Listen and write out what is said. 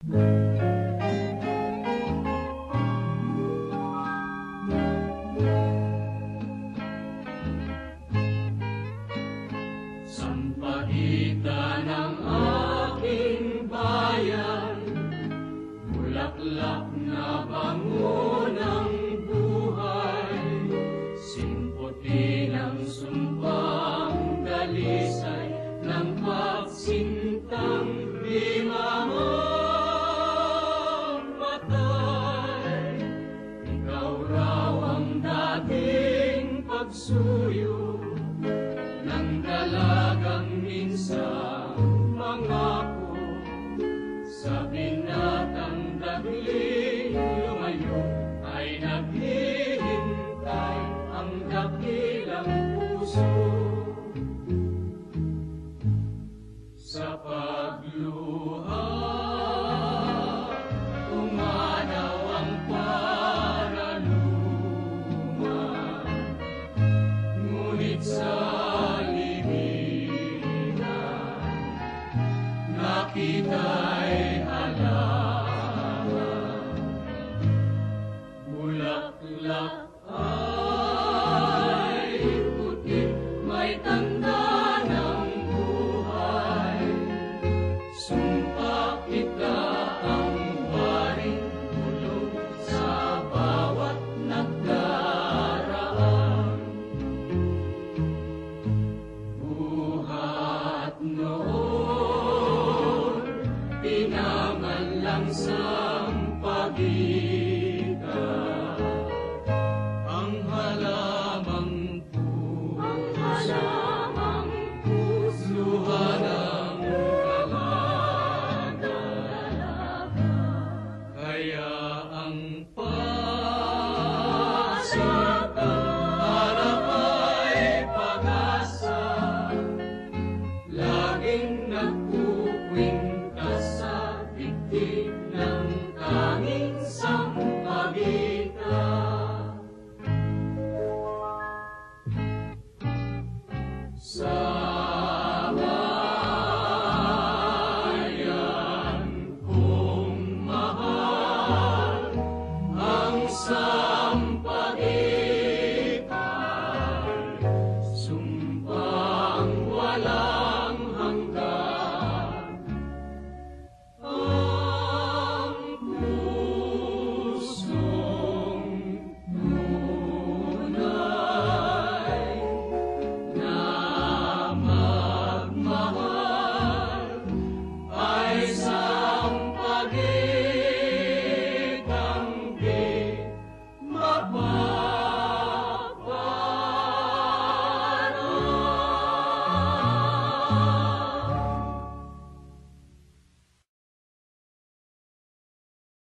Sampagitan ng aking bayan, bulaklak na bango ng buhay, simputi ng sumpang dalisay ng pagsintang di mamamatay. Ikaw raw ang dating pagsuyo ng dalagang minsang mangako, sa binatang dagling lumayo ay naghihintay ang dakilang puso. Sa pagluha umanaw ang paraluma, ngunit sa nakita'y halaman, bulaklak ay puti, may tanda ng buhay. Sumpa kita ang waring bulong sa bawat nagdaraan. Buhat noon, pinangan lang sa pag-ibig.